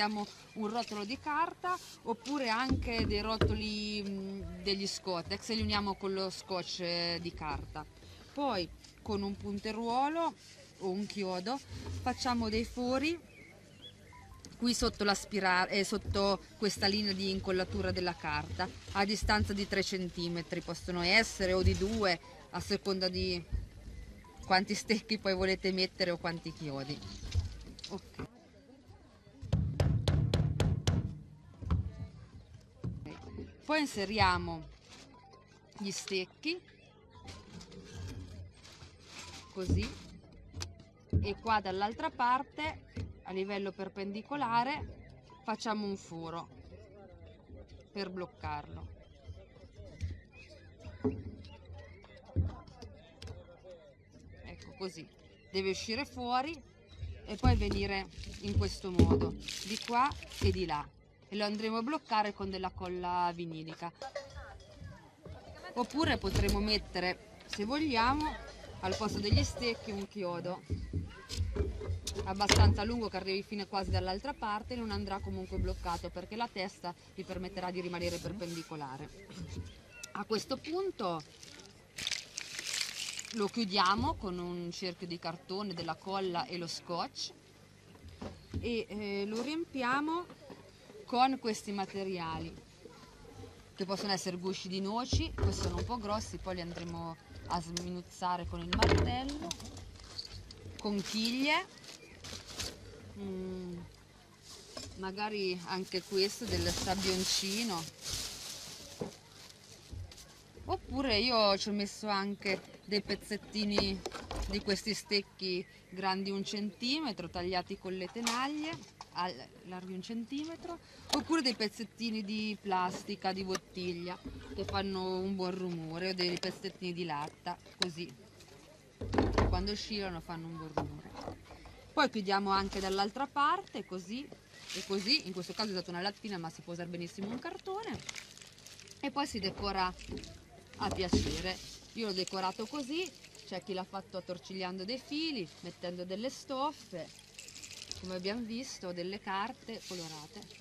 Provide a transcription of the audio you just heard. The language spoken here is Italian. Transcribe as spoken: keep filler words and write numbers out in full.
prendiamo un rotolo di carta oppure anche dei rotoli mh, degli Scottex e li uniamo con lo scotch eh, di carta. Poi con un punteruolo o un chiodo facciamo dei fori qui sotto la spirale, eh, sotto questa linea di incollatura della carta, a distanza di tre centimetri, possono essere o di due, a seconda di quanti stecchi poi volete mettere o quanti chiodi. Ok. Poi inseriamo gli stecchi, così, e qua dall'altra parte, a livello perpendicolare, facciamo un foro per bloccarlo. Ecco, così. Deve uscire fuori e poi venire in questo modo, di qua e di là. E lo andremo a bloccare con della colla vinilica. Oppure potremo mettere, se vogliamo, al posto degli stecchi un chiodo abbastanza lungo che arrivi fino quasi dall'altra parte, non andrà comunque bloccato perché la testa vi permetterà di rimanere perpendicolare. A questo punto lo chiudiamo con un cerchio di cartone, della colla e lo scotch e eh, lo riempiamo con questi materiali che possono essere gusci di noci, questi sono un po' grossi, poi li andremo a sminuzzare con il martello, conchiglie, mm, magari anche questo del sabbioncino, oppure io ci ho messo anche dei pezzettini di questi stecchi grandi un centimetro tagliati con le tenaglie, larghi un centimetro, oppure dei pezzettini di plastica di bottiglia che fanno un buon rumore, o dei pezzettini di latta, così quando oscillano fanno un buon rumore. Poi chiudiamo anche dall'altra parte, così e così, in questo caso ho usato una lattina ma si può usare benissimo un cartone, e poi si decora a piacere. Io l'ho decorato così, c'è chi l'ha fatto attorcigliando dei fili, mettendo delle stoffe, come abbiamo visto, delle carte colorate.